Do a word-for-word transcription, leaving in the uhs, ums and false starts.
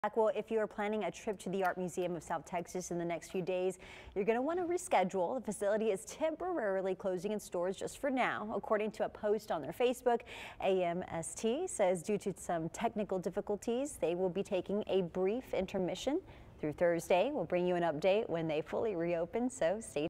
Well, if you are planning a trip to the Art Museum of South Texas in the next few days, you're going to want to reschedule. The facility is temporarily closing its doors just for now. According to a post on their Facebook, A M S T says due to some technical difficulties, they will be taking a brief intermission through Thursday. We'll bring you an update when they fully reopen, so stay tuned.